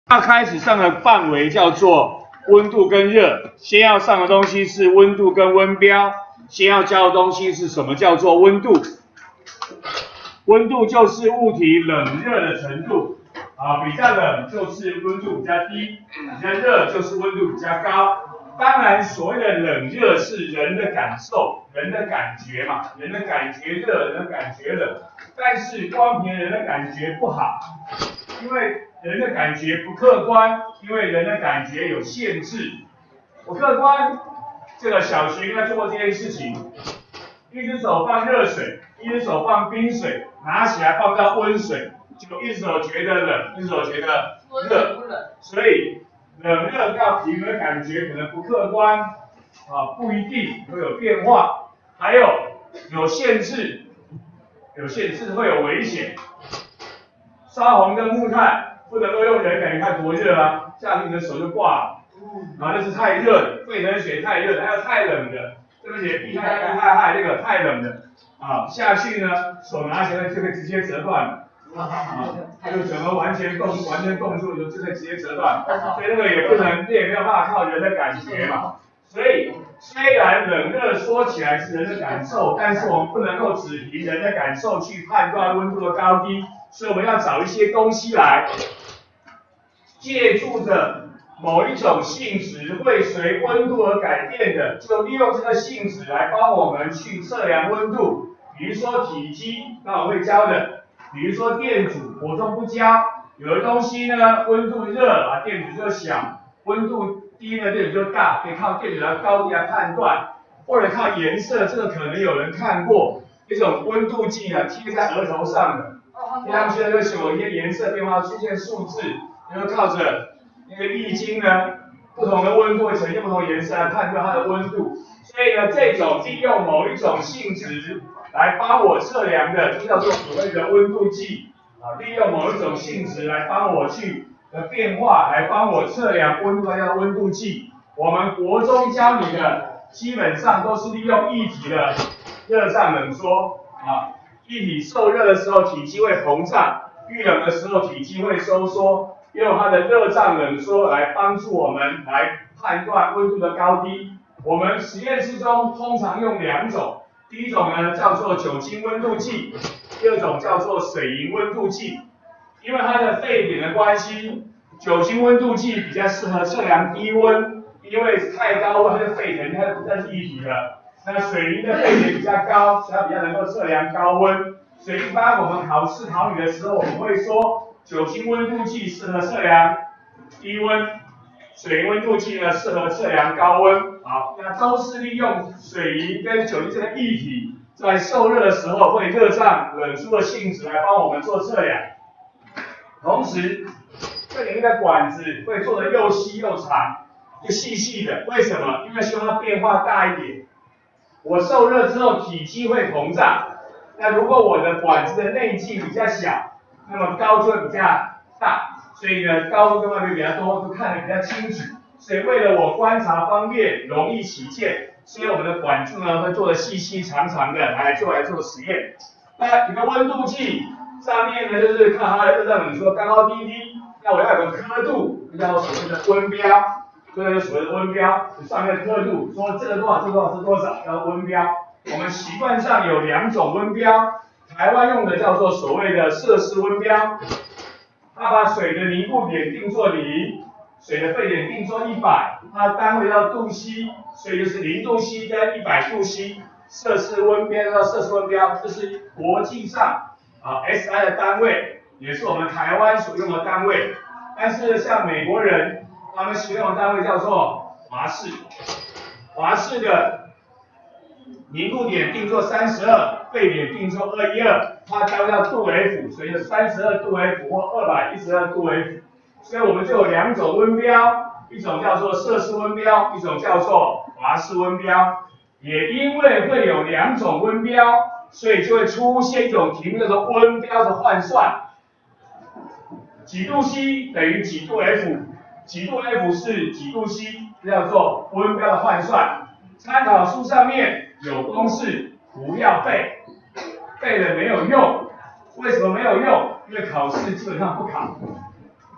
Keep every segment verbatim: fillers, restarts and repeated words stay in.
要开始上的范围叫做温度跟热，先要上的东西是温度跟温标，先要教的东西是什么叫做温度？温度就是物体冷热的程度，啊，比较冷就是温度比较低，比较热就是温度比较高。当然，所谓的冷热是人的感受、人的感觉嘛，人的感觉热，人的感觉冷。但是光凭人的感觉不好，因为人的感觉不客观，因为人的感觉有限制。不客观，这个小学应该做过这件事情。一只手放热水，一只手放冰水，拿起来放到温水，就一只手觉得冷，一只手觉得热。所以冷热要凭的感觉可能不客观，啊，不一定会有变化，还有有限制，有限制会有危险。烧红的木炭不能够用人感，你看多热啊，下去你的手就挂了。啊，那是太热的，沸腾水太热的，还有太冷的。对不起，避害避害害那个太冷的啊，下去呢，手拿起来就可以直接折断了，啊，就整个完全冻完全冻住就就可以直接折断，所以那个也不能，这也没有办法靠人的感觉嘛。所以虽然冷热说起来是人的感受，但是我们不能够只凭人的感受去判断温度的高低，所以我们要找一些东西来借助着。某一种性质会随温度而改变的，就利用这个性质来帮我们去测量温度。比如说体积，那我会教的；比如说电阻，国中不教。有的东西呢，温度热啊，电阻就小；温度低呢，电阻就大，可以靠电阻的高低来判断，或者靠颜色，这个可能有人看过，一种温度计啊，贴在额头上的，贴上去就有一些颜色变化出现数字，然后靠着。那个易经呢，不同的温度会呈现不同颜色来判断它的温度，所以呢，这种利用某一种性质来帮我测量的，就叫做所谓的温度计啊。利用某一种性质来帮我去的变化，来帮我测量温度，叫温度计。我们国中教你的，基本上都是利用液体的热胀冷缩啊。液体受热的时候，体积会膨胀；遇冷的时候，体积会收缩。用它的热胀冷缩来帮助我们来判断温度的高低。我们实验室中通常用两种，第一种呢叫做酒精温度计，第二种叫做水银温度计。因为它的沸点的关系，酒精温度计比较适合测量低温，因为太高温它就沸腾，它不再是液体了。那水银的沸点比较高，所以它比较能够测量高温。所以一般我们考试考你的时候，我们会说。酒精温度计适合测量低温，水银温度计呢适合测量高温。好，那都是利用水银跟酒精这个液体在受热的时候会热胀冷缩的性质来帮我们做测量。同时，这里面的管子会做的又细又长，又细细的。为什么？因为希望它变化大一点。我受热之后体积会膨胀，那如果我的管子的内径比较小。那么高就会比较大，所以呢高度跟外面比较多，就看得比较清楚。所以为了我观察方便、容易起见，所以我们的管柱呢会做的细细长长的来做来做实验。那一个温度计上面呢就是看它的热胀冷缩高高低低。那我要有个刻度，就叫做所谓的温标，这个就是所谓的温标，上面的刻度说这个多少，这个多少是多少，叫温标。我们习惯上有两种温标。台湾用的叫做所谓的摄氏温标，它把水的凝固点定作零，水的沸点定作一百，它的单位叫度 C， 所以就是零度 C 跟一百度 C， 摄氏温标叫摄氏温标，这是国际上啊 S I 的单位，也是我们台湾所用的单位。但是像美国人，他们使用的单位叫做华氏，华氏的。凝固点定作三十二，沸点定作二一二，它单位叫度 F， 所以就三十二度 F 或二百一十二度 F。所以我们就有两种温标，一种叫做摄氏温标，一种叫做华氏温标。也因为会有两种温标，所以就会出现一种题目叫做温标的换算。几度 C 等于几度 F， 几度 F 是几度 C， 这叫做温标的换算。参考书上面有公式，不要背，背了没有用。为什么没有用？因为考试基本上不考。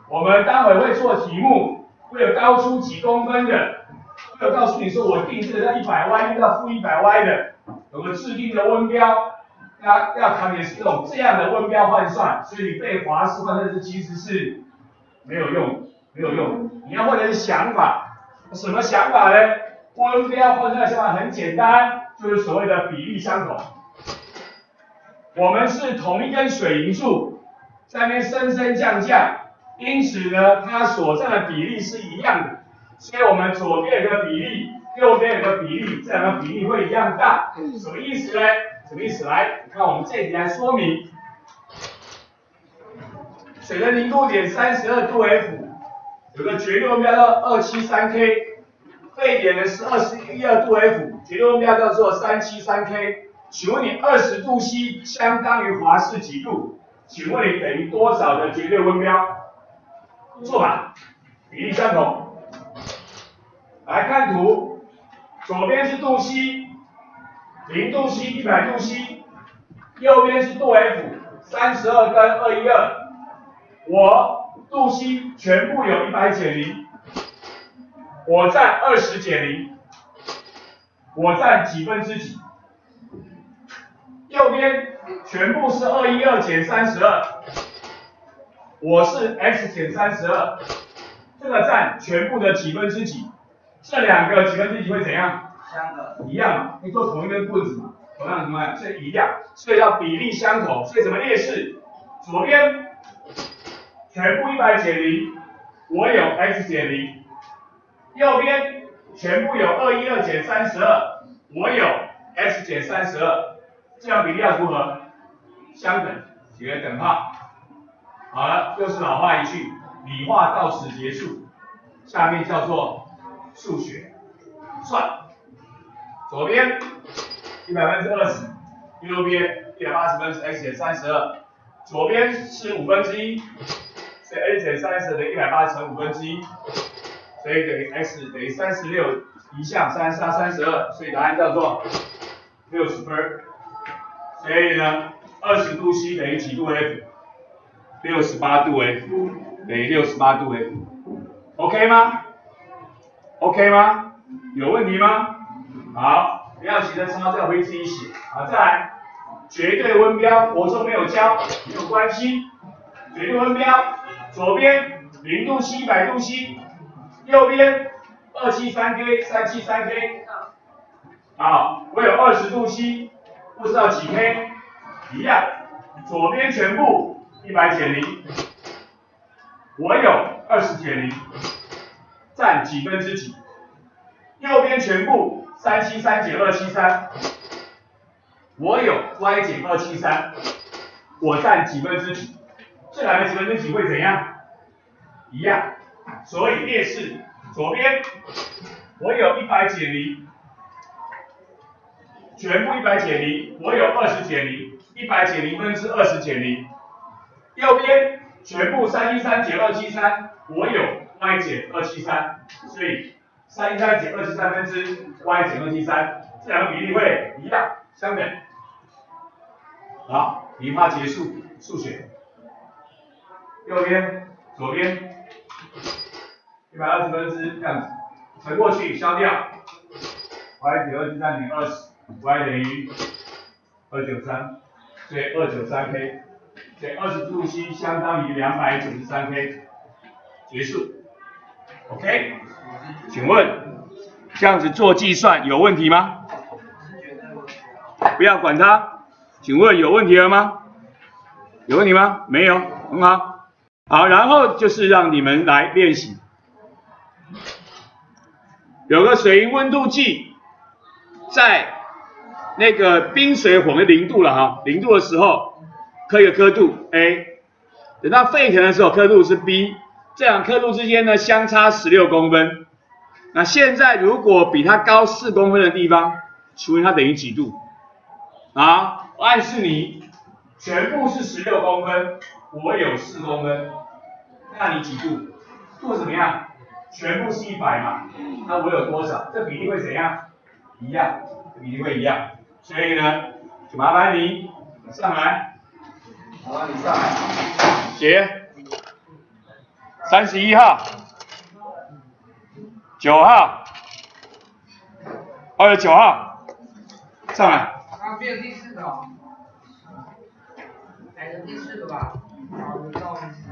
我们待会会做题目，会有高出几公分的，会有告诉你说我定这个在一百 Y 用到负一百 Y 的，有个制定的温标，要要考你是这种这样的温标换算，所以你背华氏换算式其实是没有用，没有用。你要会的是想法，什么想法呢？温标换算的想法很简单，就是所谓的比例相同。我们是同一根水银柱，在那边升升降降，因此呢，它所占的比例是一样的，所以我们左边有个比例，右边有个比例，这两个比例会一样大。什么意思呢？什么意思？来，看我们这里来说明，水的凝固点三十二度 F， 有个绝对温标叫二七三 K， 沸点呢是二十一二度 F， 绝对温标叫做三七三 K。请问你二十度 C 相当于华氏几度？请问你等于多少的绝对温标？做法比例相同。来看图，左边是度 C， 零度 C， 一百度 C， 右边是度 F， 三十二跟二一二。我度 C 全部有一百减零，我占二十减零，我占几分之几？右边全部是二一二减三十二，我是 x 减三十二，这个占全部的几分之几？这两个几分之几会怎样？相等，一样嘛，你做同一根棍子嘛，同样什么？是一样，所以要比例相同。所以怎么列式？左边全部一百减零，我有 x 减零；右边全部有二一二减三十二，我有 x 减三十二。这样比例要如何？相等，写个等号。好了，又是老话一句，理化到此结束。下面叫做数学算。左边一百分之二十，右边一百八十分之 x 减三十二。左边是五分之一，所以 x 减三十等于一百八十乘五分之一，所以等于 x 等于三十六，一项三十加三十二，所以答案叫做六十分。所以呢，二十度 C 等于几度 F？ 六十八度 F 等于六十八度 F。OK 吗 ？OK 吗？有问题吗？好，不要急着抄，这回自己写。好，再来，绝对温标，国中没有教，没有关系。绝对温标，左边零度 C 一百度 C， 右边二七三 K 三七三 K。好，我有二十度 C。不知道几 K， 一样，左边全部一百减零，我有二十减零，占几分之几？右边全部三七三减二七三，我有 y 减二七三，我占几分之几？这两个几分之几会怎样？一样，所以列式左边我有一百减零。全部一百减零，我有二十减零，一百减零分之二十减零。右边全部三七三减二七三，我有 y 减二七三，所以三七三减二七三分之 y 减二七三，这两个比例会一样相等。好，理化结束，数学。右边、左边，一百二十分之这样子，乘过去消掉 ，y 减二七三等于二十。y 等于二九三，所以二九三 K， 所以二十度 C 相当于两百九十三 K， 结束。OK， 请问这样子做计算有问题吗？不要管它。请问有问题了吗？有问题吗？没有，很好。好，然后就是让你们来练习。有个水银温度计，在那个冰水混的零度了哈，零度的时候刻一个刻度 A， 等到沸腾的时候刻度是 B， 这两刻度之间呢相差十六公分。那现在如果比它高四公分的地方，请问它等于几度？啊，我暗示你，全部是十六公分，我有四公分，那你几度？度怎么样？全部是一百嘛，那我有多少？这比例会怎样？一样，比例会一样。所以呢，就麻烦你上来，麻烦你上来写三十一号，九号，二十九号，上来。 啊，没有第四个哦。改成第四个吧。好，你到第四。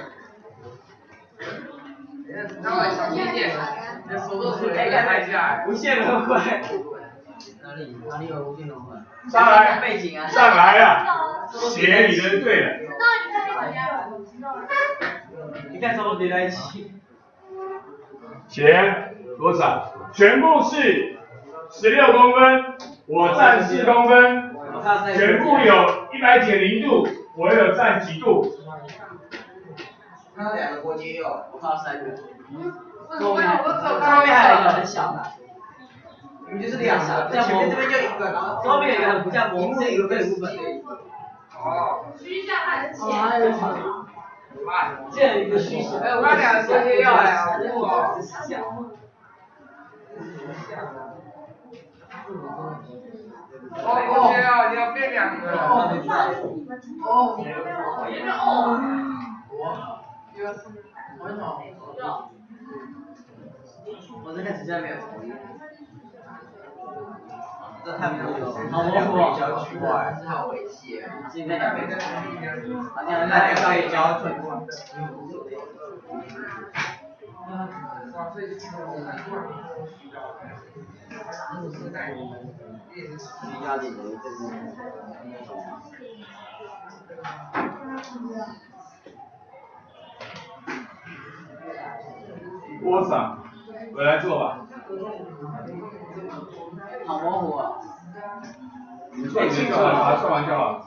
稍微小心一点，你的手都是可以拍下来。 无限轮回。哪里哪里有无限轮回？ 上来。 背景啊。 上来了。写你的对了。 你看手叠在一起。 写多少？全部是十六公分，我占四公分。全部有一百减零度，我有占几度？ 看到两个锅贴有，我看到三个。 后面后面还有一个很小的。你们就是两个，前面这边就一个，然后后面有一个很不像模糊，一个更部分而已。 哦。虚下还是前？ 还有长。这样一个虚实。 哎，我看两个锅贴要来啊！哇。哦哦，你要变两个。哦。哦。哇。 我这看实在没有同意。这太模糊了，好模糊啊！比较奇怪，是好猥亵。现在两边的，好像那两个交错。需要你的这个。 多少？回来做吧。 好模糊啊！ 你算你就好了，把它算完就好。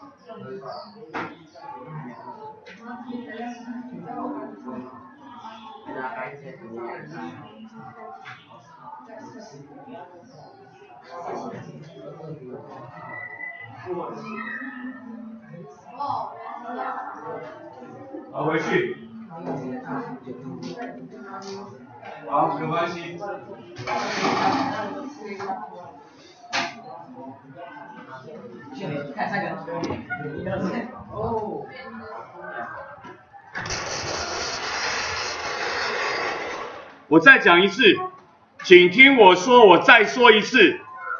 好，回去。好，没关系。 看三个，一二三，哦。 我再讲一次，请听我说，我再说一次。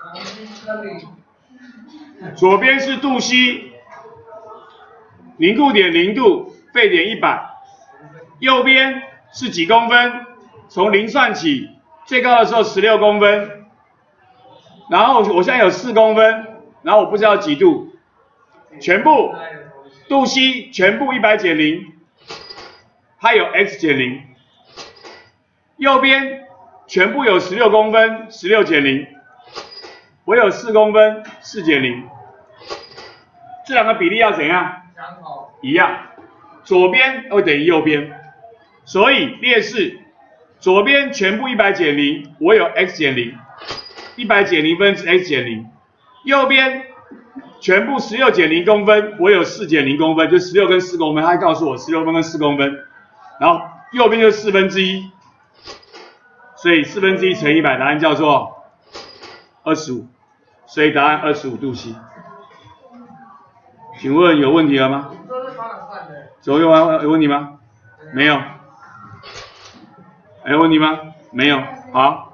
左边是度息，凝固点零度，沸点一百。右边是几公分？从零算起，最高的时候十六公分。然后我现在有四公分，然后我不知道几度，全部度息全部一百减零，它有 x 减零。右边全部有十六公分，十六减零，我有四公分，四减零。这两个比例要怎样？一样，左边会等于右边，所以列式左边全部一百减零，我有 x 减零，一百减零分之 x 减零。右边全部十六减零公分，我有四减零公分，就十六跟四公分，他告诉我十六分跟四公分，然后右边就四分之一。所以四分之一乘一百，答案叫做二十五，所以答案二十五度 C。请问有问题了吗？左右有问题吗？没有。还有问题吗？没有。好。